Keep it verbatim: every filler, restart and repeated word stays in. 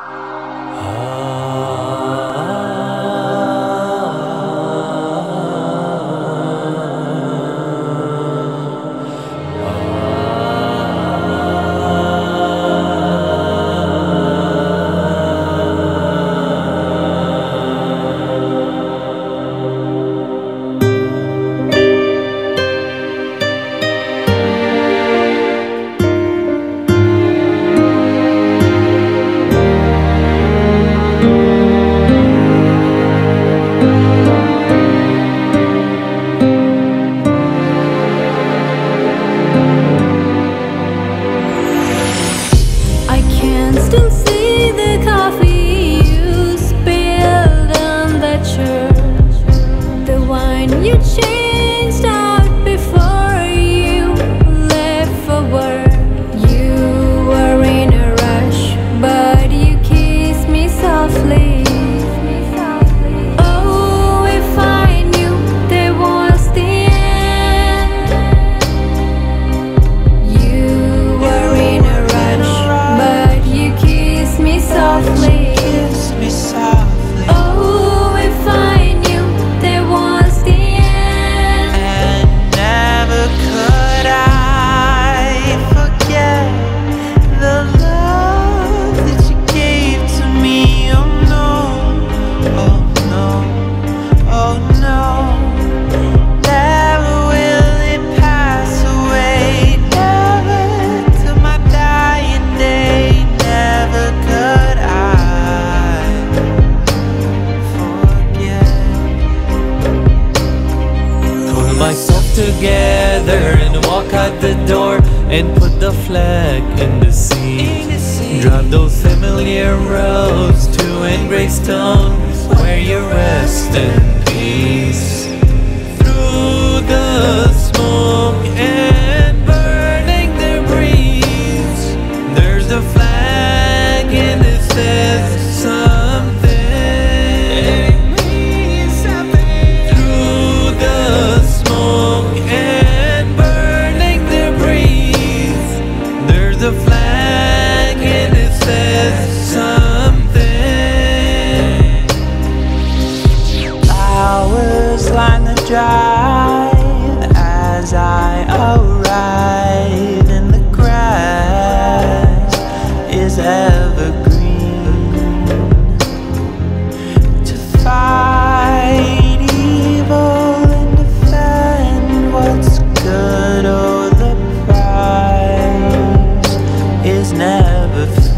Still see the coffee you spilled on the church, the wine you changed out before you left for work. You were in a rush, but you kissed me softly. Oh, if I knew there was the end. You were in a rush, but you kiss me softly. Kiss me softly. Oh, if I knew there was the end. And never could I forget the love that you gave to me. Oh no, oh no, oh no. Never will it pass away. Never till my dying day. Never could I forget. Pull myself together and walk out the door and put the flag in the sea. Drive those familiar roads to engraved stones where you rest in peace. Through the smoke and burning debris, there's a flag and it says something. Through the smoke and burning debris, there's a flag and it says something. Flowers line the drive as I arrive, and the grass is evergreen. To fight evil and defend what's good, oh, the prize is never free.